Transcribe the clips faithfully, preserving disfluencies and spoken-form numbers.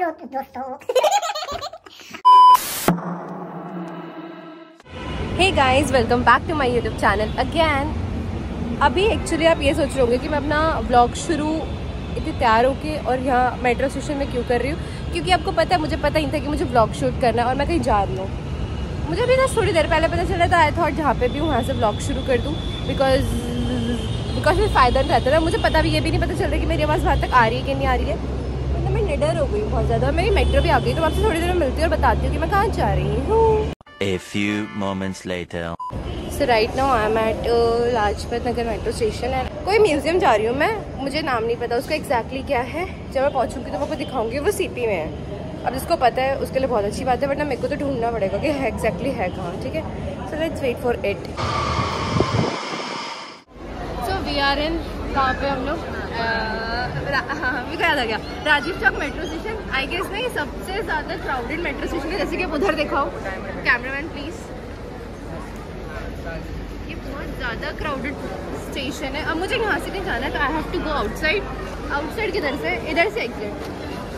Hello दोस्तों। Hey guys, welcome back to my YouTube channel again. अभी actually आप ये सोच रहे होंगे कि मैं अपना व्लॉग शुरू इतनी तैयार होके और यहाँ मेट्रो स्टेशन में क्यों कर रही हूँ, क्योंकि आपको पता है मुझे पता ही था कि मुझे व्लॉग शूट करना है और मैं कहीं जा रही हूँ। मुझे अभी ना थोड़ी देर पहले पता चला था, आई थॉट जहाँ पे भी हूँ वहाँ से व्लॉग शुरू कर दूँ, बिकॉज बिकॉज फिर फ़ायदा नहीं रहता ना। मुझे पता भी ये भी नहीं पता चल रहा कि मेरी आवाज़ वहाँ तक आ रही है कि नहीं आ रही है। मतलब मैं निडर हो गई हूँ बहुत ज़्यादा। मेरी मेट्रो भी आ गई, तो आपसे थोड़ी देर में मिलती हूँ और बताती हूँ कि मैं कहाँ जा रही हूँ। A few moments later. So right now I am at uh, Lajpat Nagar metro station है। कोई म्यूजियम जा रही हूँ मैं, मुझे नाम नहीं पता उसका एग्जैक्टली क्या है। जब मैं पहुँचूंगी तो मैं आपको दिखाऊंगी। वो सीपी में है। अब जिसको पता है उसके लिए बहुत अच्छी बात है, वरना मेरे को तो ढूंढना पड़ेगा कि है एग्जैक्टली है कहाँ। ठीक है, so let's wait for it. So we are in, कहाँ पे हम लोग, हाँ भी याद आ गया, Rajiv Chowk metro station. I guess नहीं सबसे ज़्यादा क्राउडेड मेट्रो स्टेशन है, जैसे कि आप उधर दिखाओ कैमरामैन प्लीज़। ये बहुत ज़्यादा क्राउडेड स्टेशन है। अब मुझे यहाँ से नहीं जाना है, तो I have to go outside. Outside किधर से? इधर से एग्जिट।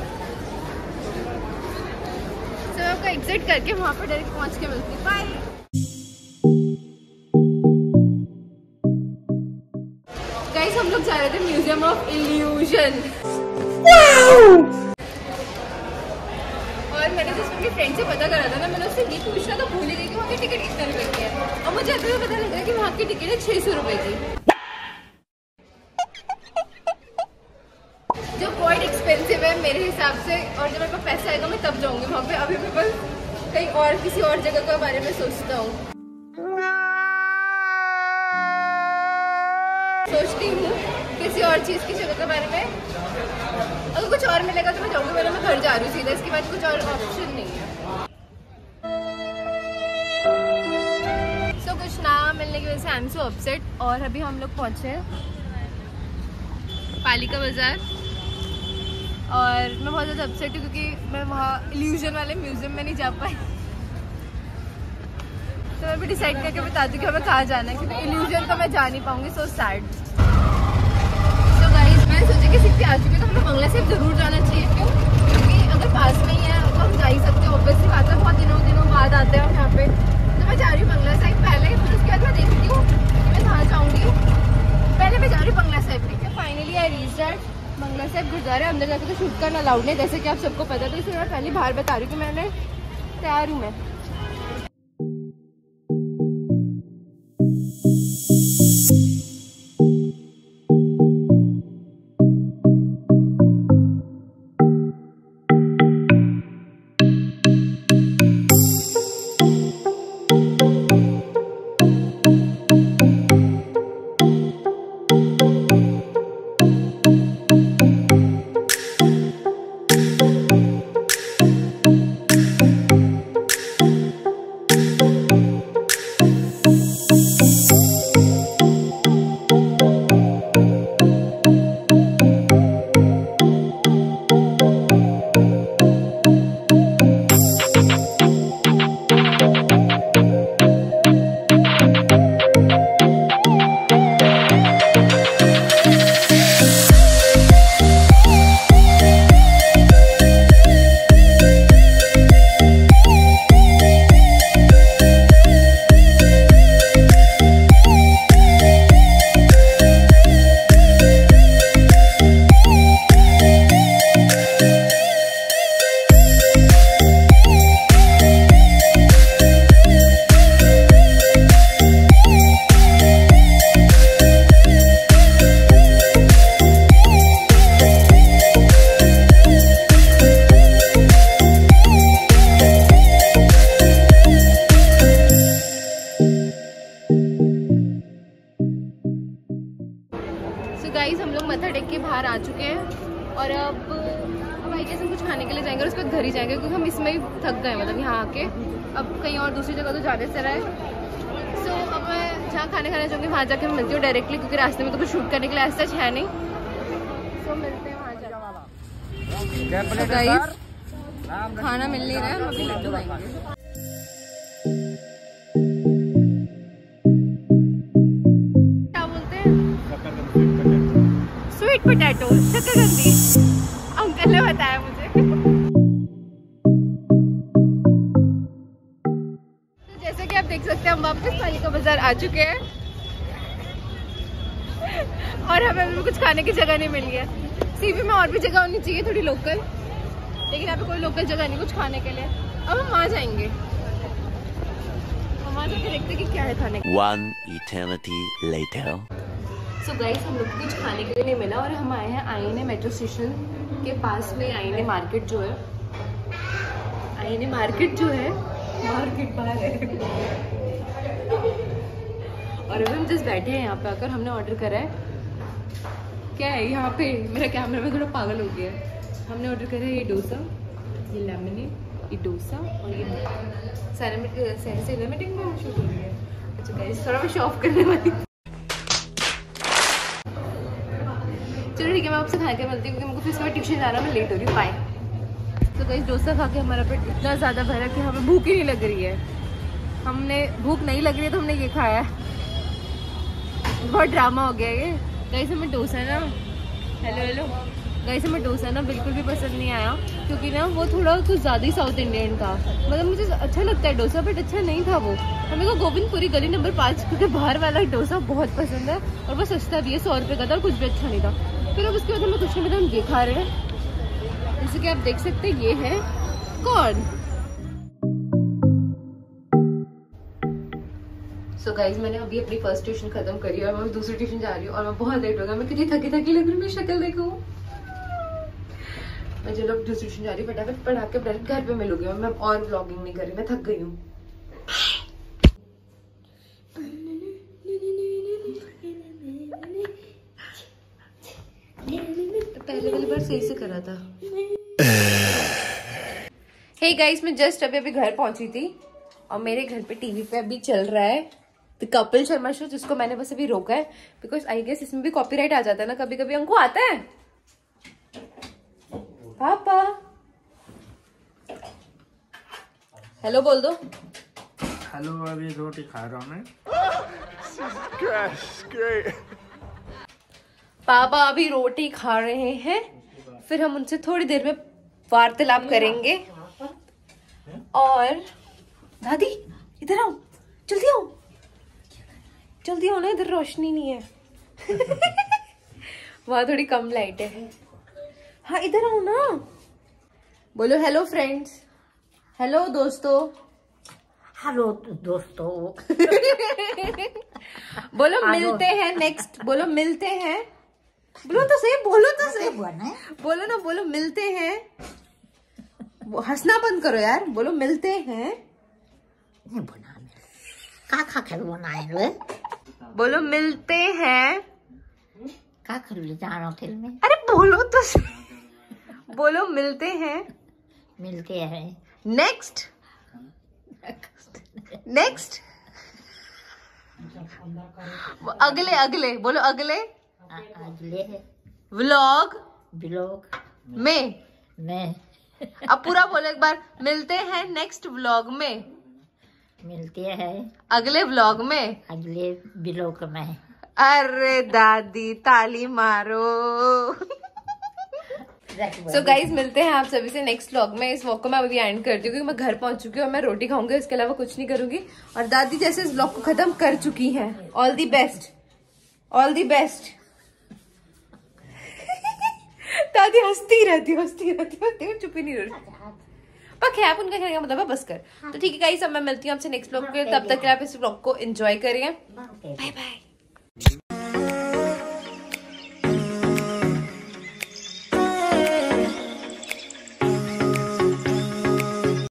तो so, आपका एग्जिट करके वहाँ पर डायरेक्ट पहुँच के मिलती है। बाय। गाइस, हम लोग जा रहे थे म्यूजियम ऑफ इल्यूजन। और मैंने जिस अपनी फ्रेंड से पता करा था ना, मैंने उससे ये पूछना तो भूल ही गई कि वहाँ की टिकट कितने रुपए की है। और मुझे अभी भी पता लग रहा है कि वहाँ की टिकट है छह सौ रुपए की, जो बहुत एक्सपेंसिव है मेरे हिसाब से। और जब मेरे पास पैसा आएगा मैं तब जाऊंगी वहाँ पे। अभी मैं बस कहीं और किसी और जगह के बारे में सोचता हूँ सोचती हूँ किसी और चीज़ की जगह के बारे में। अगर कुछ और मिलेगा तो मैं जाऊँगी, वरना मैं घर जा रही हूँ सीधा। इसके बाद कुछ और ऑप्शन नहीं है। सो so, कुछ ना मिलने की वजह से आई एम सो अपसेट। और अभी हम लोग पहुँचे हैं पालिका बाजार, और मैं बहुत ज़्यादा अपसेट हूँ क्योंकि मैं वहाँ इल्यूजन वाले म्यूजियम में नहीं जा पाई। तो मैं भी डिसाइड करके बताती हूँ कि हमें कहाँ जाना है, क्योंकि इल्यूजन तो मैं जा नहीं पाऊँगी। So sad. तो गाइस, मैंने सोचा कि सिक्के आ चुके तो हमें बंगला साहिब जरूर जाना चाहिए। क्यों? क्योंकि अगर पास में ही है तो हम जा ही सकते हैं। ऑब्वियसली बात है, बहुत दिनों दिनों बाद आते हैं हम यहाँ पे। तो मैं जा रही हूँ बंगला साहिब पहले, फिर उसके बाद मैं देखती हूँ कि मैं कहाँ जाऊँगी। पहले मैं जा रही हूँ बंगला साहिब। ठीक है, finally I reach that Bangla Sahib गुरुद्वारे। अंदर जाकर तो शूट करना अलाउड नहीं, जैसे कि आप सबको पता है। तो इसलिए मैं पहले बाहर बता रही हूँ कि मैंने तैयार हूँ मैं। गाइस, हम लोग मत्था टेक के बाहर आ चुके हैं और अब अब आई गेस हम कुछ खाने के लिए जाएंगे और उसके बाद घर ही जाएंगे, क्योंकि हम इसमें ही थक गए। मतलब यहाँ आके अब कहीं और दूसरी जगह तो जाने से रहा है। सो so, अब मैं जहाँ खाने खाने जाऊँगी वहाँ जाके मैं मिलती हूँ डायरेक्टली, क्योंकि रास्ते में तो कुछ शूट करने के लिए ऐसा सच है नहीं। सो so, मिलते हैं वहाँ जाकर। तो गाइस, खाना मिल नहीं रहा है, हम अभी लड्डू खाएंगे। स्वीट पोटैटो, शक्करकंदी, अंकल ने बताया मुझे। आ चुके हैं और हमें अभी कुछ खाने की जगह नहीं मिली है। सीवी में और भी जगह होनी चाहिए थोड़ी लोकल, लेकिन यहाँ पे कोई लोकल जगह नहीं कुछ खाने के लिए। अब हम वहाँ जाएंगे, हम वहाँ जाके देखते कि क्या है खाने का। One eternity later. So guys हम लोग को कुछ खाने के लिए नहीं मिला और हम आए हैं आईएनए मेट्रो स्टेशन के पास में। आईएनए मार्केट जो है, आईएनए मार्केट जो है, मार्केट बाहर है और अभी हम जस्ट बैठे हैं यहाँ पे आकर। हमने ऑर्डर करा है, क्या है यहाँ पे, मेरा कैमरा में थोड़ा पागल हो गया है। हमने ऑर्डर करा है ये डोसा, ये लेमनेड, ये डोसा और ये सिनेमैटिक में शूट हो रही है। अच्छा गाइस थोड़ा मैं शो ऑफ करने वाली। चलो ठीक है, मैं आपसे खा के मिलती हूँ क्योंकि मुझे फिर से ट्यूशन जाना, मैं लेट हो रही हूँ। बाय। तो गाइस डोसा खा के हमारा पेट इतना ज़्यादा भरा कि हमें भूख ही नहीं लग रही है। हमने भूख नहीं लग रही है तो हमने ये खाया। बहुत ड्रामा हो गया ये। गाइस हमें डोसा ना, हेलो हेलो गाइस हमें डोसा ना बिल्कुल भी पसंद नहीं आया क्योंकि ना वो थोड़ा कुछ ज़्यादा ही साउथ इंडियन था। मतलब मुझे अच्छा लगता है डोसा बट अच्छा नहीं था वो। हमें को गोविंदपुरी गली नंबर पाँच क्योंकि बाहर वाला डोसा बहुत पसंद है और वो सस्ता भी है, सौ रुपये का था और कुछ भी अच्छा नहीं था। फिर अब उसके बाद हमें कुछ नहीं पता, हम ये खा रहे हैं। जैसे कि आप देख सकते हैं ये है कॉर्न। सो गाइज मैंने अभी अपनी फर्स्ट ट्यूशन खत्म करी और मैं दूसरी ट्यूशन जा रही हूँ और मैं बहुत लेट हो गया। मैं कितनी थकी थकी लग रही हूँ, मेरी शक्ल देखो। मैं चलो अब दूसरी ट्यूशन जा रही हूँ, फटाफट पढ़ा के डायरेक्ट घर पे मिलूंगी। मैं और व्लॉगिंग नहीं कर रही, मैं थक गई हूँ। पहले वाली बार सही से करा था। हे गाइस मैं जस्ट अभी अभी घर पहुंची थी और मेरे घर पे टीवी पे अभी चल रहा है द कपिल शर्मा शो, जिसको मैंने बस अभी रोका है बिकॉज आई गेस इसमें भी कॉपीराइट आ जाता है ना कभी कभी। अंकु आता है पापा, हेलो बोल दो। हेलो, अभी रोटी खा रहा हूँ मैं। पापा अभी रोटी खा रहे हैं, फिर हम उनसे थोड़ी देर में वार्तालाप करेंगे। और दादी इधर आओ, जल्दी आओ, जल्दी आओ ना, इधर रोशनी नहीं है। वहां थोड़ी कम लाइट है। हाँ इधर आओ ना, बोलो हेलो फ्रेंड्स, हेलो दोस्तों, हेलो दोस्तों। बोलो मिलते हैं नेक्स्ट, बोलो मिलते हैं, बोलो तो सही, बोलो तो सही, बोलो ना, बोलो मिलते हैं। हंसना बंद करो यार, बोलो मिलते हैं। का खा कर बनाए, बोलो मिलते हैं। का कर ले जाना फिल्म। अरे बोलो तो सही, बोलो मिलते हैं, मिलते हैं नेक्स्ट नेक्स्ट अगले अगले बोलो अगले अगले व्लॉग ब्लॉग में। में अब पूरा बोलो एक बार, मिलते हैं नेक्स्ट व्लॉग में, मिलते हैं अगले व्लॉग में, अगले ब्लॉग में। अरे दादी ताली मारो। सो so गाइज मिलते हैं आप सभी से नेक्स्ट व्लॉग में। इस व्लॉग को मैं अभी एंड करती हूँ क्योंकि मैं घर पहुंच चुकी हूँ और मैं रोटी खाऊंगी, इसके अलावा कुछ नहीं करूंगी। और दादी जैसे इस व्लॉग को खत्म कर चुकी हैं। All the best, all the best. दादी हंसती रहती हंसती रहती हंसती चुप ही नहीं रहती। पक है आप उनका कहने का मतलब है बस कर। तो ठीक है गाइस, अब मैं मिलती हूँ आपसे नेक्स्ट व्लॉग के, तब तक आप इस व्लॉग को एंजॉय करिए। Bye bye.